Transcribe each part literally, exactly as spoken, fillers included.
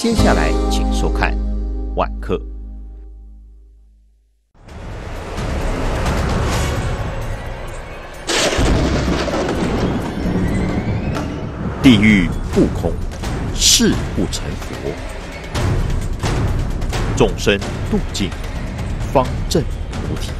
接下来请收看晚课。地狱不空，誓不成佛。众生度尽，方证菩提。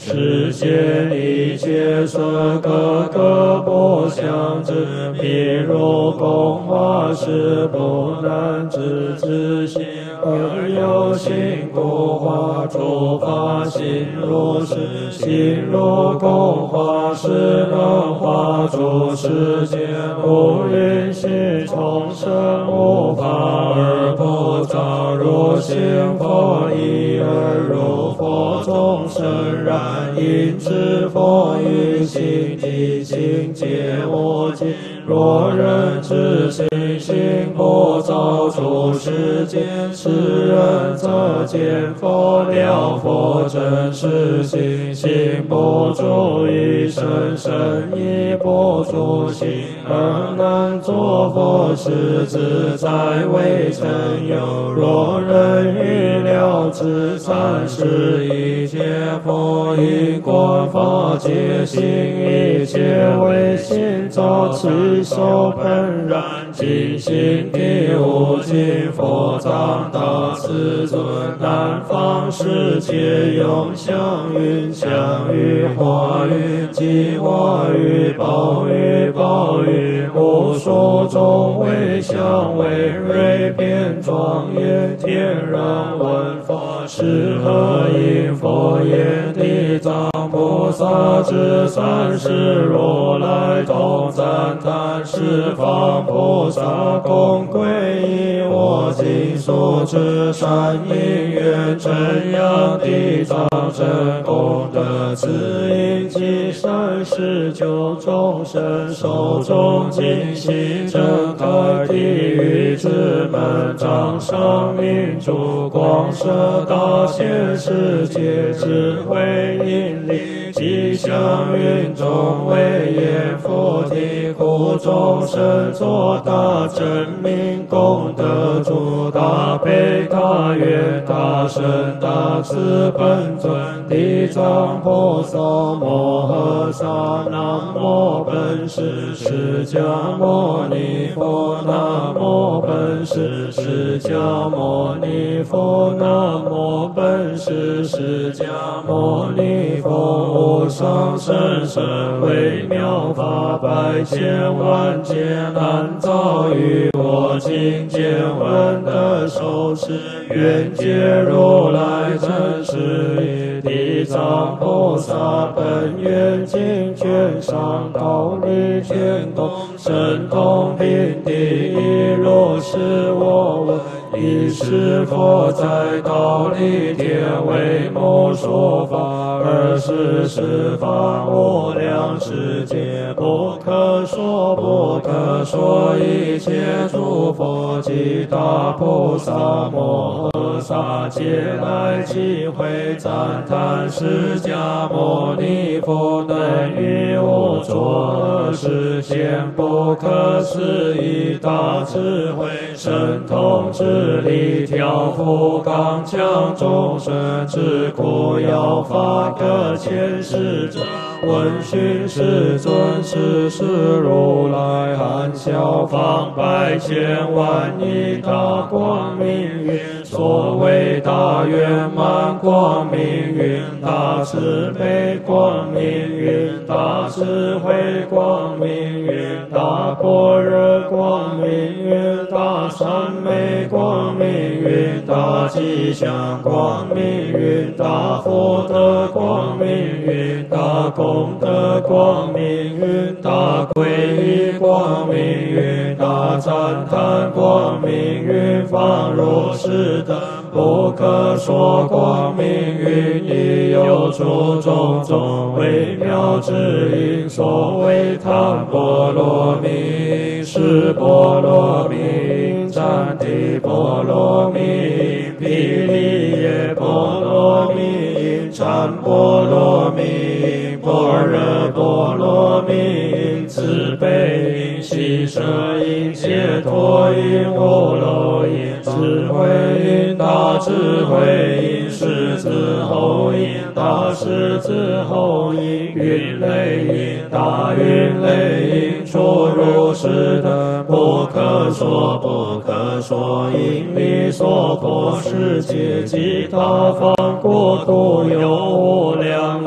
世间一切色各个不相知，譬如供花是不能知自性，而有心故化诸法心如是，心如供花是能化诸世间，不允许众生无法而不造，如心佛意而如佛众生然，因知佛于心体境界无尽，若人知心心不造诸世间，是人则见佛了佛真实心，心不住一生，身亦不住心，而能作佛事自在未曾有。若人欲了知三世一切佛因观法界心，一切唯心造其手本然，尽心地无尽佛藏大慈尊，南方世界永祥云，祥于化云，即化于宝于宝云，无数种为相为瑞变庄严，天人闻法是何因？佛言地藏菩萨之三世如来同赞叹十方菩萨共归依我今所知善因缘真阳地藏真功德慈因及三十九众生手中尽悉睁开地狱之门，掌上明珠光射大千世界智慧引领，吉祥云中为言佛体护众生作大真明功德主，大悲大愿大圣大慈本尊地藏菩萨摩诃萨，南无本师释迦牟尼佛，南无本师释迦牟尼佛，南无本师释迦牟尼佛。无上甚深微妙法，百千万劫难遭遇，我今见闻得受持，愿解如来真实义。地藏菩萨本愿尽全上道理全功，神通并第一，如是我闻。一是佛在道理天为母说法，二是十方无量世界不可说不可说，一切诸佛及大菩萨摩诃萨皆来集会赞叹释迦牟尼佛能于我作实现不可思议大智慧，神通智力调伏刚强众生之苦，要发各千世者闻讯世尊是是如来含笑放百千万亿大光明云，所谓大圆满光明云，大慈悲光明云，大智慧光明云，大般若光明云，大三昧光明云，大吉祥光明云，大福德光明云，大功德光明云，大皈依光明云，大赞叹光明云，放如是等不可说光明云，亦有诸种种微妙之音，所谓檀波罗蜜、释波罗蜜、占地波罗蜜、毗梨耶波罗蜜、禅波罗蜜、般若波罗蜜、慈悲音、喜舍音、解脱音、无漏音、智慧音、大智慧音、狮子吼音、大狮子吼音、云雷音、大云雷音，诸如是等不可说不可说因离娑婆世界及他方国土有无量音。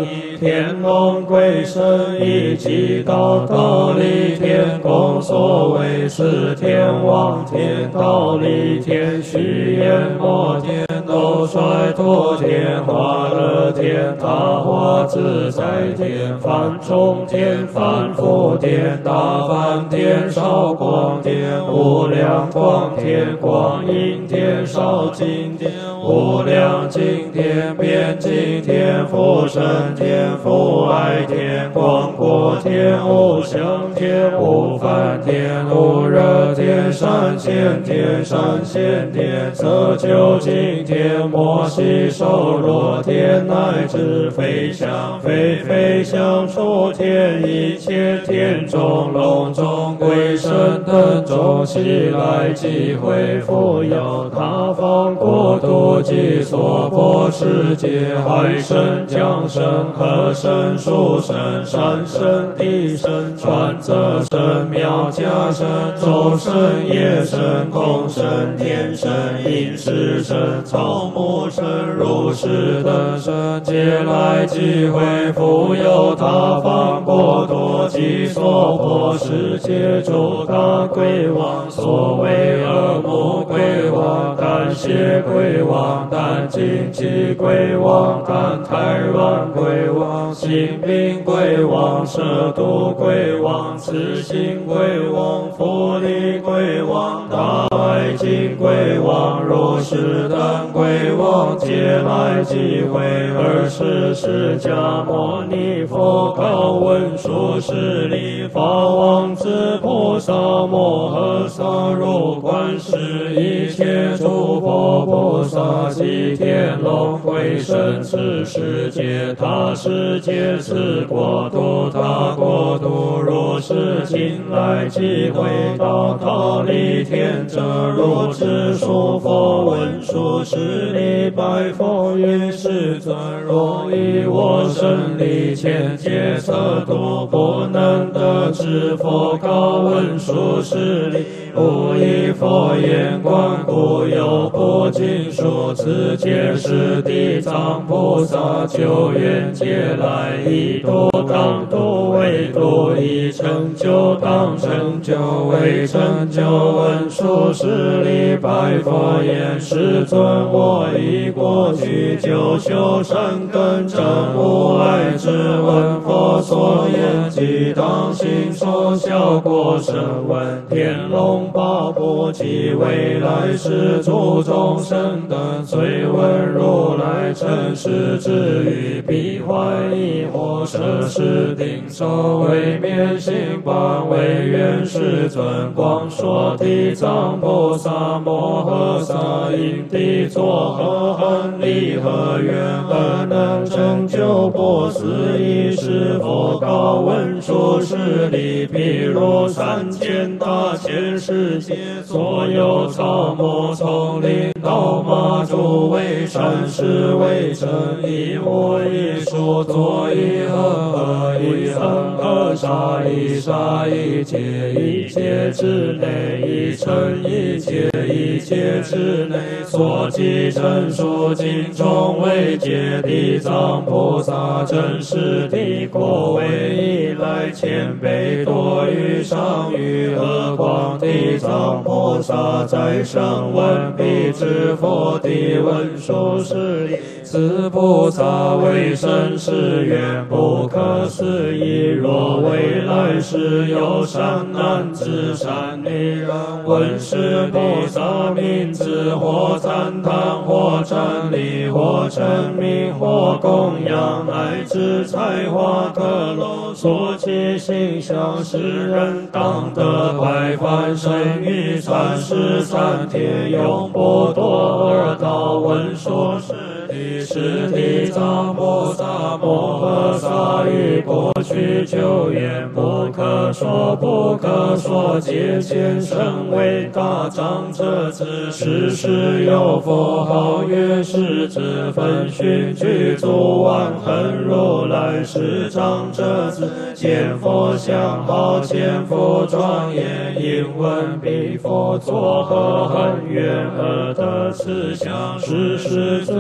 天龙鬼神以及道道理天宫所谓是天王天道理天须阎摩天斗率陀天化乐天大化自在天梵中天梵福天大梵天少光天无量光天光阴天少净天无量净天边净天福生天福爱天广果天无想天无梵天无热天善现天善现天则究竟天摩西受罗天乃至飞翔飞飞翔出天一切天中龙中鬼神等众悉来即会复有他方国土及所破世界海神降神河神树神山神地神传则神妙家神众神夜神空神天神饮食神草木神如是等神皆来即会复有他方国土及所破世界诸大鬼王所谓恶魔鬼王胆怯鬼王胆经济鬼王胆太软鬼王心病鬼王蛇毒鬼王痴心鬼王福利鬼王大爱尽鬼王如是等鬼王皆来即会二十释迦牟尼佛告文殊师利法王子菩萨摩诃萨入观世一切诸佛菩萨及天龙鬼神此世界他世界此国土他国土如是今来即会到他力天者如是说佛文殊师利白佛云世尊若以我身力千劫色度不能得知佛告文殊师利无以佛言观故有部经书此皆是地藏菩萨救缘劫来以度当度为度以成就当成就为成就文殊师利白佛言世尊我以过去九修善根证无碍之闻佛所言即当信受效果声闻天龙八部及未来世诸众生等虽闻如来真实之语必怀疑惑摄持定受为面行观为愿世尊光说地藏菩萨摩诃萨因地作何恒力何愿而能成就不思议是佛告文殊师利譬如三千大千世界所有草木丛林道马诸为善事为成一无一数作一合合一恒合沙一沙一劫一劫之内一尘一劫一劫之内所记真数经中为解地藏菩萨真实地国为以来千倍多于上于何况地藏菩萨在声闻彼之佛地文殊师利此菩萨为身是愿不可思议若未来世有善男子善女人闻是菩萨名字或赞叹或瞻礼或称名或供养乃至采花歌楼所起形象世人当得快返生于三世三天永不堕恶道文殊师利是地藏菩萨摩诃萨于过去久远不可说不可说界限身为大长者子世世有佛号曰世子分须具足万恒如来是长者子见佛像好见佛庄严应闻彼佛作何恒愿而得此相是世子分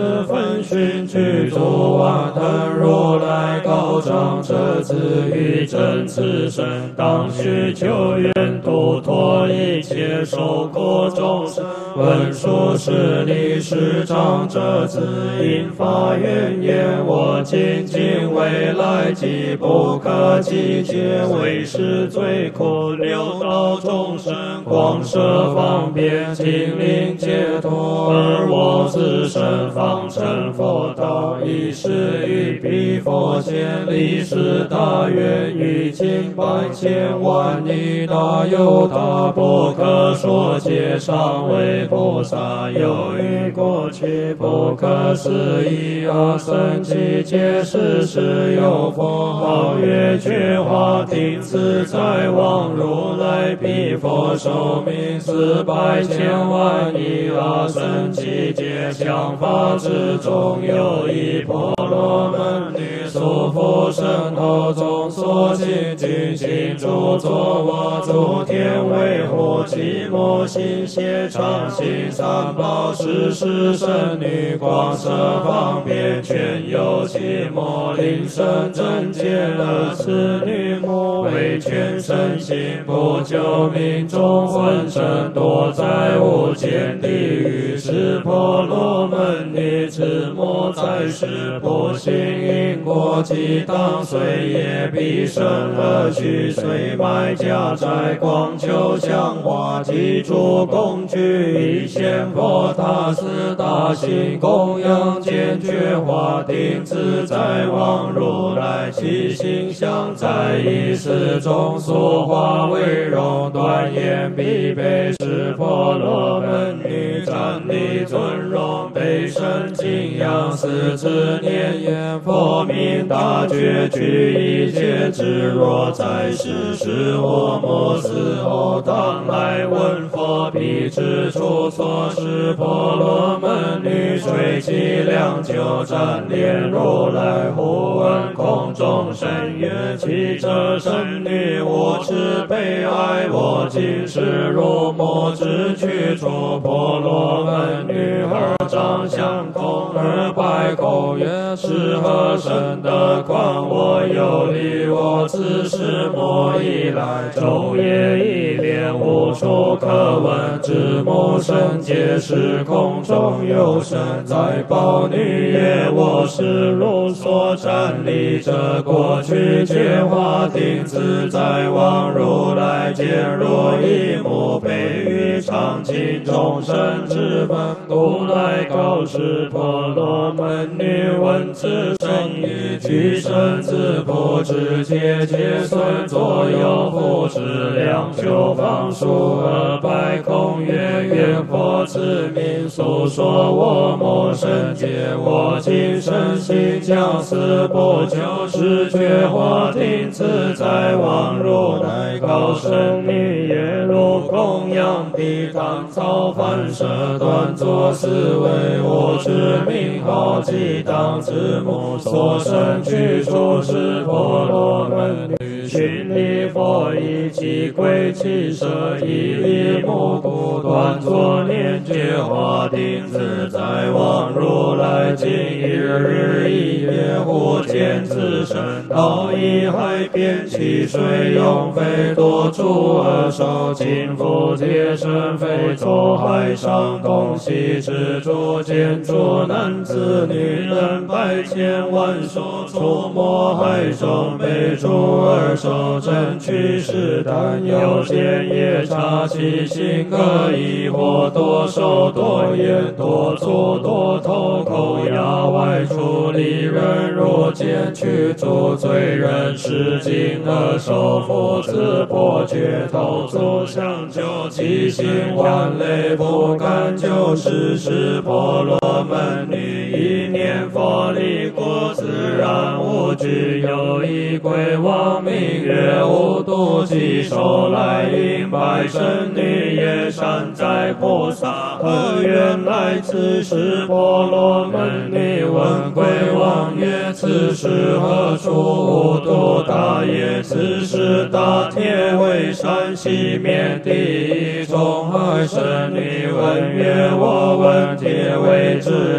闻讯具足万等如来高长者子欲真此身，当须求愿度脱一切受苦众生。文殊师利师长者子应发愿言：我今今未来即不可计劫，为是最苦六道众生，广设方便，尽令解脱。而我自身方成佛道，以是于彼佛前立誓大愿，于今百千万亿大有大不可说劫，尚为菩萨有于过去不可思议阿僧祇劫世时有佛号曰觉华定自在王如来，彼佛寿命四百千万亿阿僧祇劫，想法之中有一婆罗门女，所复身后中所行具行住坐卧诸天维护，寂寞心邪常行三宝是是圣女，广设方便，全有寂寞灵身正见了此女母，为全身心不救命中浑身堕在无间地狱，是婆罗门女之母在世不行因果，即当随业必生恶趣，虽埋家宅广求香花及诸工具，以现佛塔寺大行供养，坚决华定自在王如来，其形象在一世中所化为容，断言必被是婆罗门女，站立尊荣，被神敬仰，四字念言：佛名大觉具一切智，若在世时我母死后，当来闻佛彼之处所是婆罗门女，垂泣良久，瞻恋如来，忽闻空中声曰：其者神女，我之悲哀，我今世如母之去处。婆罗门女儿长相空而拜口曰：是何身得况？我有力，我自是母以来，昼夜一连无处可闻，知母身皆是空中有身，在宝女曰：我是如所站立者，过去觉华定自在王如来，见若一目，悲于常情众生之本，故来告示婆罗门女，闻此声语，具身自不知切切损，左右复之两袖方数，而拜空曰：愿佛之名诉说我母身劫，我今身心将死不救，是觉华定自在王如来，高声女耶如供养彼当造反舍断作思维，我之名号即当之母所生居处是婆罗门女，群礼佛以及归其舍，以礼目故断作念觉华定自在王如来，今一日一夜忽见自身到一海边，其水涌沸多诸恶受，尽复皆身非作海上东西之诸见诸男子女人百千万数，出没海中被诸恶受，真取是但有见夜叉其心各异，或多手多眼多足多头口牙外出离人，若见去诸罪人是尽恶受，复自破觉头足相救，其心万累不敢救，是是婆罗门女，一念佛力故自然无惧，有一归王名曰无度即手来迎拜神女也，善哉菩萨，何愿来此是婆罗门女，问归王曰：此是何处？无度大也，此是大天为山西面第一中海神女问曰：我闻铁为之内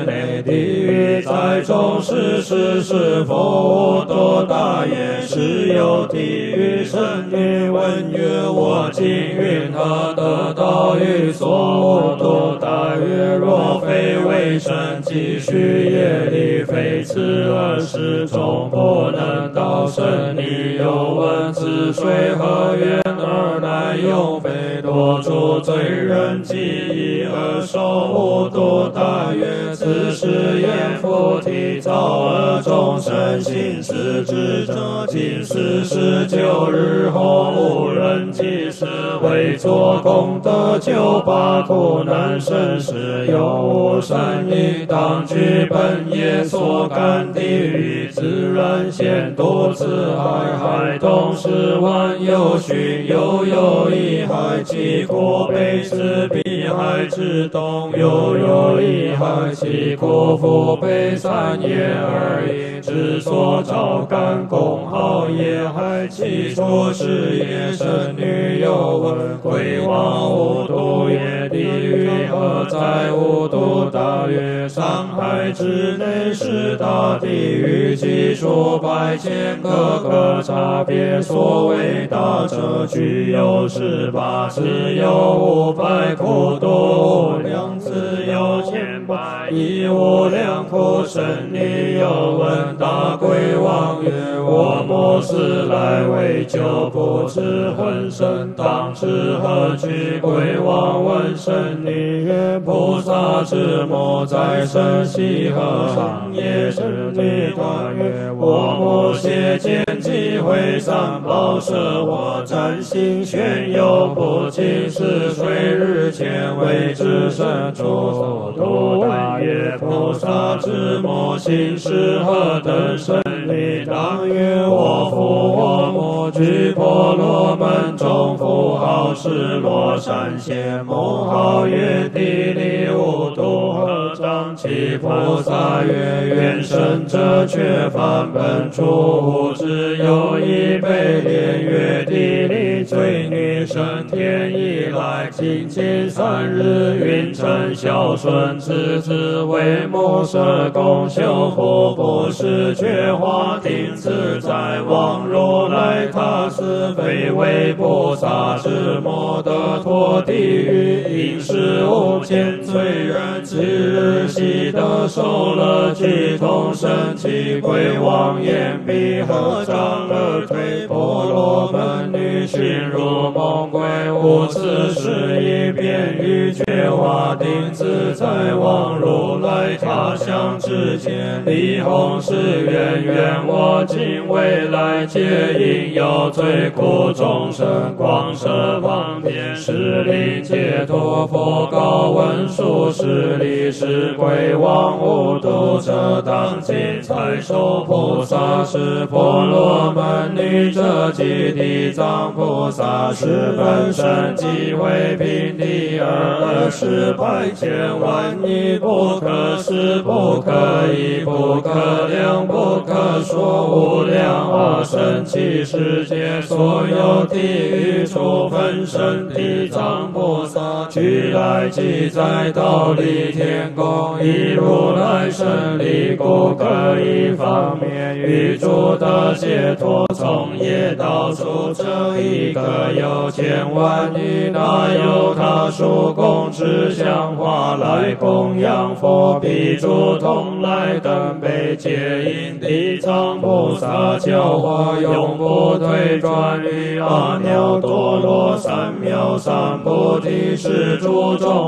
地狱，在众世世是佛多大也，是有地狱神女问曰：我今云何得到欲所多大曰：若非为神积蓄业力，非此二世中不能到神女。又问此水何缘而来，又非多诸罪人记忆而受无多大曰：此是言菩提造恶众生心思之者，今世十九日后无人即是为作功德救拔苦难生死，有无善意当具本业所感地狱，自然现多此海，海东十万有寻又有一海，其国北是彼海之东，又有一海，其国复北三也而已。之所照干公号也海，其出是也神女又问鬼王无度也地狱何在无度大曰：上海之内是大地狱，其数百千个个差别，所谓大者具有十八，自有五百苦多无量，自有千百亿无量苦。神女又问大鬼王曰：我末世来为救不知魂身，当知何惧？鬼王问神女曰：菩萨之末在生系何上也？神女答曰：我末邪见机会三宝舍我占心玄有不尽是水日前为之身出所多大曰：菩萨之末心是何等？神女答曰：我复我末居婆罗门中，复号是罗山仙，母号曰地利无度合掌。其菩萨曰：愿生者却梵本处，只有一被莲月地利罪女升天以来，今近三日云成孝顺之子，为母舍供修福不是觉华定自在王如来，他是非为菩萨之末得脱地狱，因是无间罪人，今日悉得受了具同生。其鬼王言必合掌而退，婆罗门女寻入梦归，无此事一遍于觉华定自在王如来，他相之间离弘誓愿，愿我今未来皆应有罪苦众生，广设方便，使令解脱。佛告文殊师利，是鬼王无度者，当今才受菩萨是婆罗门女者，即地藏菩萨是本身即为平地而是百千万亿不可思不可议不可量不可说无量阿僧祇世界所有地狱处分身，地藏菩萨俱来即在忉利天宫，以如来胜利故可以方便于诸的解脱，从业到处这一个有千万亿，那有他属供之香花来供养佛，彼诸同来等被接引，地藏菩萨教化永不退转于阿耨多罗三藐三菩提是诸众